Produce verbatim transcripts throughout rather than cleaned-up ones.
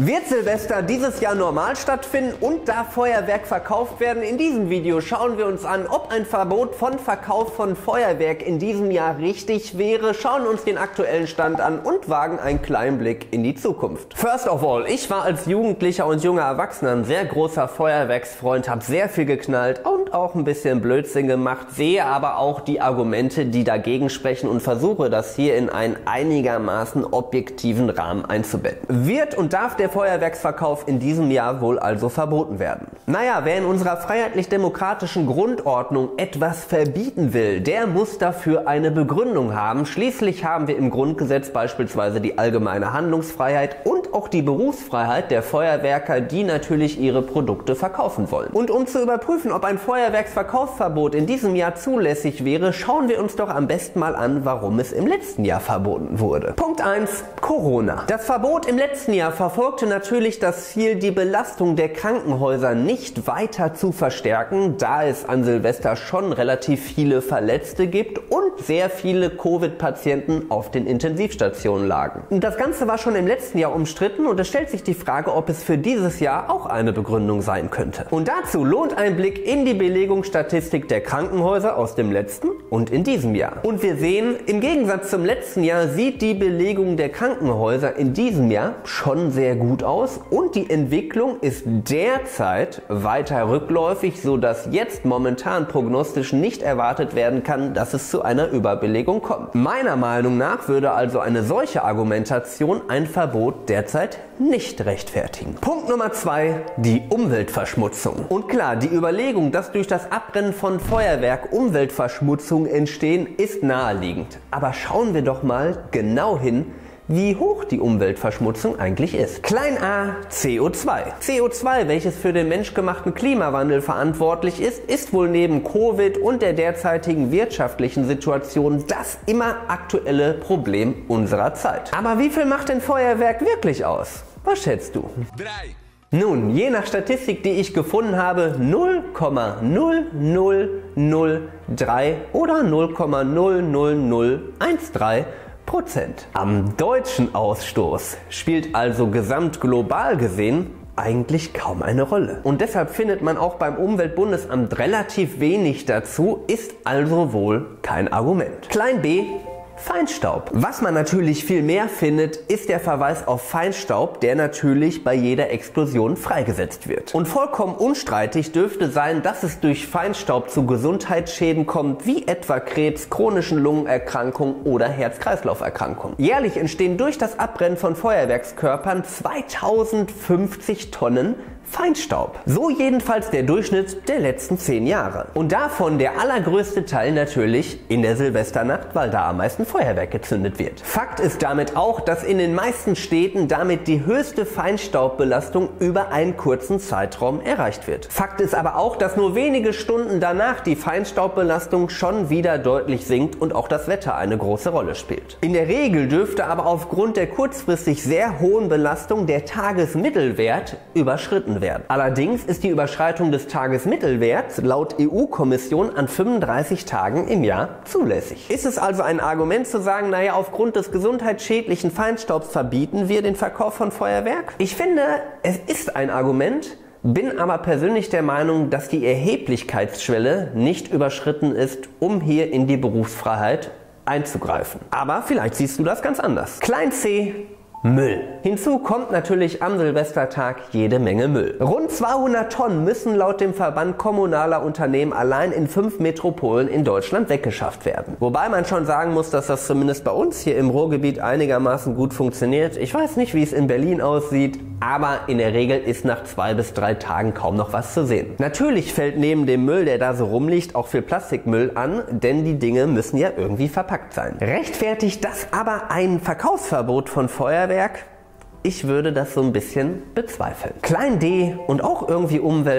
Wird Silvester dieses Jahr normal stattfinden und darf Feuerwerk verkauft werden? In diesem Video schauen wir uns an, ob ein Verbot von Verkauf von Feuerwerk in diesem Jahr richtig wäre, schauen uns den aktuellen Stand an und wagen einen kleinen Blick in die Zukunft. First of all, ich war als Jugendlicher und junger Erwachsener ein sehr großer Feuerwerksfreund, habe sehr viel geknallt und auch ein bisschen Blödsinn gemacht, sehe aber auch die Argumente, die dagegen sprechen und versuche das hier in einen einigermaßen objektiven Rahmen einzubetten. Wird und darf der Feuerwerksverkauf in diesem Jahr wohl also verboten werden? Naja, wer in unserer freiheitlich-demokratischen Grundordnung etwas verbieten will, der muss dafür eine Begründung haben. Schließlich haben wir im Grundgesetz beispielsweise die allgemeine Handlungsfreiheit und auch die Berufsfreiheit der Feuerwerker, die natürlich ihre Produkte verkaufen wollen. Und um zu überprüfen, ob ein Feuerwerksverkaufsverbot in diesem Jahr zulässig wäre, schauen wir uns doch am besten mal an, warum es im letzten Jahr verboten wurde. Punkt eins. Corona. Das Verbot im letzten Jahr verfolgte natürlich das Ziel, die Belastung der Krankenhäuser nicht weiter zu verstärken, da es an Silvester schon relativ viele Verletzte gibt und sehr viele Covid-Patienten auf den Intensivstationen lagen. Das Ganze war schon im letzten Jahr umstritten und es stellt sich die Frage, ob es für dieses Jahr auch eine Begründung sein könnte. Und dazu lohnt ein Blick in die Belegungsstatistik der Krankenhäuser aus dem letzten und in diesem Jahr. Und wir sehen, im Gegensatz zum letzten Jahr sieht die Belegung der Krankenhäuser in diesem Jahr schon sehr gut aus und die Entwicklung ist derzeit weiter rückläufig, so dass jetzt momentan prognostisch nicht erwartet werden kann, dass es zu einer Überbelegung kommt. Meiner Meinung nach würde also eine solche Argumentation ein Verbot derzeit nicht rechtfertigen. Punkt Nummer zwei, die Umweltverschmutzung. Und klar, die Überlegung, dass durch das Abbrennen von Feuerwerk Umweltverschmutzungen entstehen, ist naheliegend. Aber schauen wir doch mal genau hin, wie hoch die Umweltverschmutzung eigentlich ist. Klein a, C O zwei. C O zwei, welches für den menschgemachten Klimawandel verantwortlich ist, ist wohl neben Covid und der derzeitigen wirtschaftlichen Situation das immer aktuelle Problem unserer Zeit. Aber wie viel macht denn Feuerwerk wirklich aus? Was schätzt du? Drei. Nun, je nach Statistik, die ich gefunden habe, null Komma null null null drei oder null Komma null null null eins drei Prozent. Am deutschen Ausstoß spielt also gesamtglobal gesehen eigentlich kaum eine Rolle. Und deshalb findet man auch beim Umweltbundesamt relativ wenig dazu, ist also wohl kein Argument. Klein b. Feinstaub. Was man natürlich viel mehr findet, ist der Verweis auf Feinstaub, der natürlich bei jeder Explosion freigesetzt wird. Und vollkommen unstreitig dürfte sein, dass es durch Feinstaub zu Gesundheitsschäden kommt, wie etwa Krebs, chronischen Lungenerkrankungen oder Herz-Kreislauf-Erkrankungen. Jährlich entstehen durch das Abbrennen von Feuerwerkskörpern zweitausendfünfzig Tonnen Feinstaub. So jedenfalls der Durchschnitt der letzten zehn Jahre. Und davon der allergrößte Teil natürlich in der Silvesternacht, weil da am meisten Feuerwerk gezündet wird. Fakt ist damit auch, dass in den meisten Städten damit die höchste Feinstaubbelastung über einen kurzen Zeitraum erreicht wird. Fakt ist aber auch, dass nur wenige Stunden danach die Feinstaubbelastung schon wieder deutlich sinkt und auch das Wetter eine große Rolle spielt. In der Regel dürfte aber aufgrund der kurzfristig sehr hohen Belastung der Tagesmittelwert überschritten werden. Werden. Allerdings ist die Überschreitung des Tagesmittelwerts laut E U-Kommission an fünfunddreißig Tagen im Jahr zulässig. Ist es also ein Argument zu sagen, naja, aufgrund des gesundheitsschädlichen Feinstaubs verbieten wir den Verkauf von Feuerwerk? Ich finde, es ist ein Argument, bin aber persönlich der Meinung, dass die Erheblichkeitsschwelle nicht überschritten ist, um hier in die Berufsfreiheit einzugreifen. Aber vielleicht siehst du das ganz anders. Klein c. Müll. Hinzu kommt natürlich am Silvestertag jede Menge Müll. Rund zweihundert Tonnen müssen laut dem Verband kommunaler Unternehmen allein in fünf Metropolen in Deutschland weggeschafft werden. Wobei man schon sagen muss, dass das zumindest bei uns hier im Ruhrgebiet einigermaßen gut funktioniert. Ich weiß nicht, wie es in Berlin aussieht, aber in der Regel ist nach zwei bis drei Tagen kaum noch was zu sehen. Natürlich fällt neben dem Müll, der da so rumliegt, auch viel Plastikmüll an, denn die Dinge müssen ja irgendwie verpackt sein. Rechtfertigt das aber ein Verkaufsverbot von Feuerwerk? Ich würde das so ein bisschen bezweifeln. Klein d und auch irgendwie Umwelt,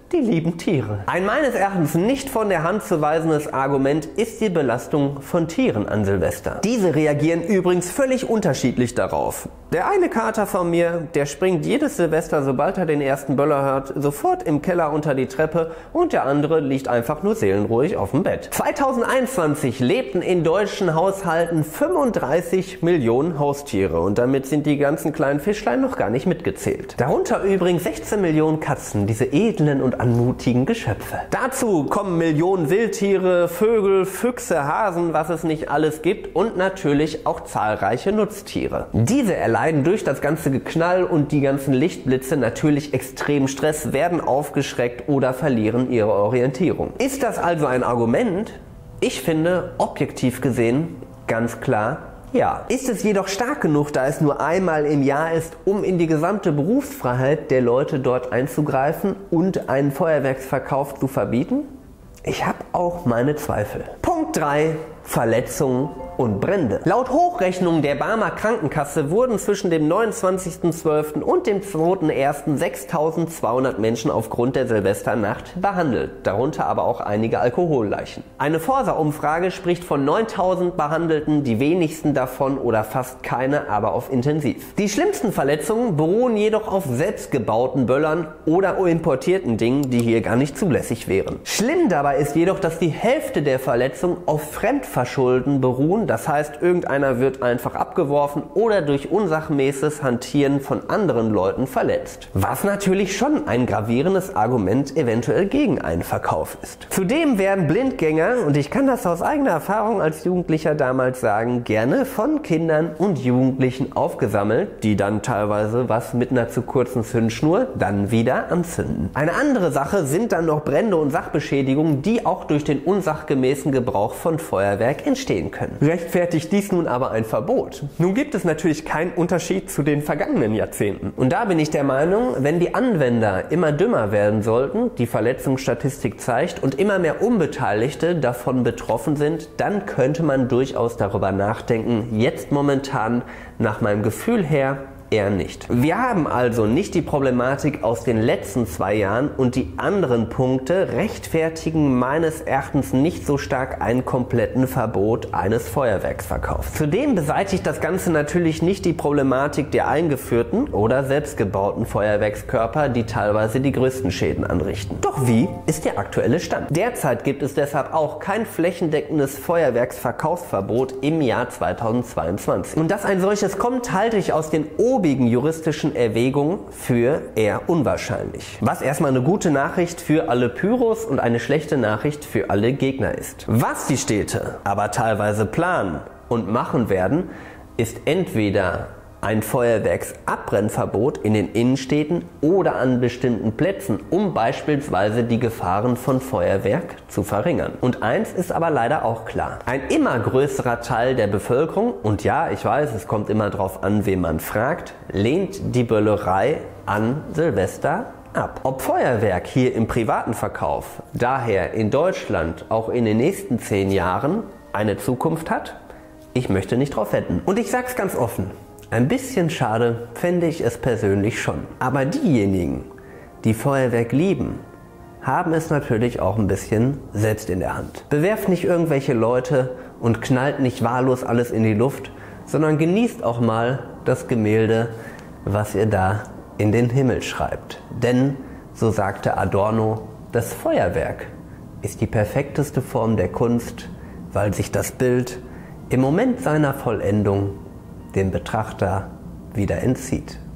Die lieben Tiere. Ein meines Erachtens nicht von der Hand zu weisendes Argument ist die Belastung von Tieren an Silvester. Diese reagieren übrigens völlig unterschiedlich darauf. Der eine Kater von mir, der springt jedes Silvester, sobald er den ersten Böller hört, sofort im Keller unter die Treppe, und der andere liegt einfach nur seelenruhig auf dem Bett. zweitausendeinundzwanzig lebten in deutschen Haushalten fünfunddreißig Millionen Haustiere, und damit sind die ganzen kleinen Fischlein noch gar nicht mitgezählt. Darunter übrigens sechzehn Millionen Katzen, diese edlen und anmutigen Geschöpfe. Dazu kommen Millionen Wildtiere, Vögel, Füchse, Hasen, was es nicht alles gibt, und natürlich auch zahlreiche Nutztiere. Diese erleiden durch das ganze Geknall und die ganzen Lichtblitze natürlich extremen Stress, werden aufgeschreckt oder verlieren ihre Orientierung. Ist das also ein Argument? Ich finde, objektiv gesehen, ganz klar, ja. Ist es jedoch stark genug, da es nur einmal im Jahr ist, um in die gesamte Berufsfreiheit der Leute dort einzugreifen und einen Feuerwerksverkauf zu verbieten? Ich habe auch meine Zweifel. Punkt drei. Verletzungen und Brände. Laut Hochrechnung der Barmer Krankenkasse wurden zwischen dem neunundzwanzigsten zwölften und dem zweiten ersten sechstausendzweihundert Menschen aufgrund der Silvesternacht behandelt, darunter aber auch einige Alkoholleichen. Eine Forsa-Umfrage spricht von neuntausend Behandelten, die wenigsten davon oder fast keine aber auf Intensiv. Die schlimmsten Verletzungen beruhen jedoch auf selbstgebauten Böllern oder importierten Dingen, die hier gar nicht zulässig wären. Schlimm dabei ist jedoch, dass die Hälfte der Verletzungen auf Fremdverschulden beruhen, das heißt, irgendeiner wird einfach abgeworfen oder durch unsachmäßiges Hantieren von anderen Leuten verletzt. Was natürlich schon ein gravierendes Argument eventuell gegen einen Verkauf ist. Zudem werden Blindgänger, und ich kann das aus eigener Erfahrung als Jugendlicher damals sagen, gerne von Kindern und Jugendlichen aufgesammelt, die dann teilweise was mit einer zu kurzen Zündschnur dann wieder anzünden. Eine andere Sache sind dann noch Brände und Sachbeschädigungen, die auch durch den unsachgemäßen Gebrauch von Feuerwerk entstehen können. Rechtfertigt dies nun aber ein Verbot? Nun gibt es natürlich keinen Unterschied zu den vergangenen Jahrzehnten. Und da bin ich der Meinung, wenn die Anwender immer dümmer werden sollten, die Verletzungsstatistik zeigt, und immer mehr Unbeteiligte davon betroffen sind, dann könnte man durchaus darüber nachdenken, jetzt momentan nach meinem Gefühl her eher nicht. Wir haben also nicht die Problematik aus den letzten zwei Jahren, und die anderen Punkte rechtfertigen meines Erachtens nicht so stark einen kompletten Verbot eines Feuerwerksverkaufs. Zudem beseitigt das Ganze natürlich nicht die Problematik der eingeführten oder selbstgebauten Feuerwerkskörper, die teilweise die größten Schäden anrichten. Doch wie ist der aktuelle Stand? Derzeit gibt es deshalb auch kein flächendeckendes Feuerwerksverkaufsverbot im Jahr zweitausendzweiundzwanzig. Und dass ein solches kommt, halte ich aus den obigen juristischen Erwägungen für eher unwahrscheinlich. Was erstmal eine gute Nachricht für alle Pyros und eine schlechte Nachricht für alle Gegner ist. Was die Städte aber teilweise planen und machen werden, ist entweder ein Feuerwerksabbrennverbot in den Innenstädten oder an bestimmten Plätzen, um beispielsweise die Gefahren von Feuerwerk zu verringern. Und eins ist aber leider auch klar: Ein immer größerer Teil der Bevölkerung, und ja, ich weiß, es kommt immer darauf an, wen man fragt, lehnt die Böllerei an Silvester ab. Ob Feuerwerk hier im privaten Verkauf daher in Deutschland auch in den nächsten zehn Jahren eine Zukunft hat, ich möchte nicht drauf wetten. Und ich sag's ganz offen: Ein bisschen schade fände ich es persönlich schon. Aber diejenigen, die Feuerwerk lieben, haben es natürlich auch ein bisschen selbst in der Hand. Bewerft nicht irgendwelche Leute und knallt nicht wahllos alles in die Luft, sondern genießt auch mal das Gemälde, was ihr da in den Himmel schreibt. Denn, so sagte Adorno, das Feuerwerk ist die perfekteste Form der Kunst, weil sich das Bild im Moment seiner Vollendung dem Betrachter wieder entzieht.